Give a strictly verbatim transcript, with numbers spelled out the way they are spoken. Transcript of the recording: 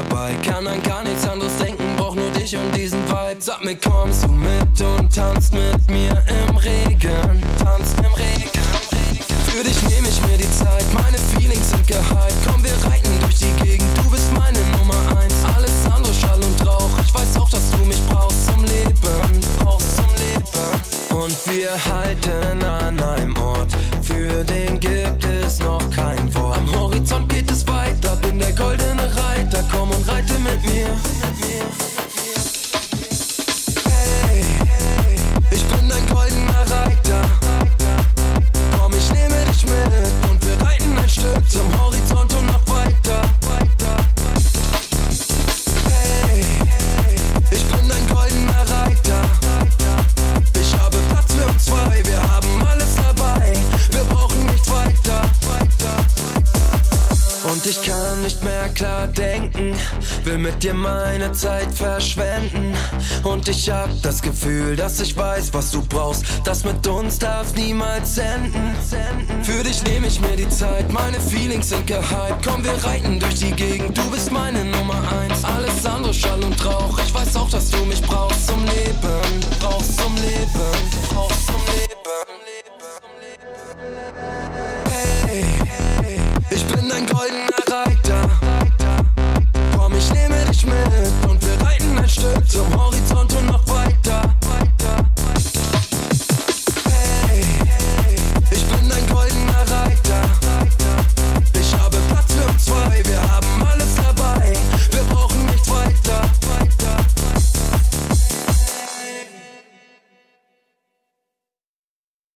dabei. Kann an gar nichts anderes denken, brauch nur dich und diesen Vibe. Sag mir, kommst du mit und tanzt mit mir im Regen? Tanzt im Regen. Für dich nehm ich mir die Zeit, meine Feelings sind gehypt. Komm, wir reiten durch die Gegend, du bist meine Nummer eins. Alles andere Schall und Rauch, ich weiß auch, dass du mich brauchst zum Leben. Brauchst zum Leben. Und wir halten an einem Ort, für den gibt es noch kein Wort. Am Horizont geht es weiter, bin der goldene Reiter. Komm und reite mit mir. Hey, ich bin dein goldener Reiter. Komm, ich nehme dich mit und wir reiten ein Stück zum Horizont und noch weiter. Hey, ich bin dein goldener Reiter. Ich habe Platz für uns zwei, wir haben alles dabei. Wir brauchen nicht weiter. Und ich kann nicht mehr klar denken, will mit dir meine Zeit verschwenden. Und ich hab das Gefühl, dass ich weiß, was du brauchst. Das mit uns darf niemals enden. Für dich nehme ich mir die Zeit, meine Feelings sind gehypt. Komm, wir reiten durch die Gegend, du bist meine Nummer eins. Alles andere Schall und Rauch, ich weiß auch, dass du mich brauchst zum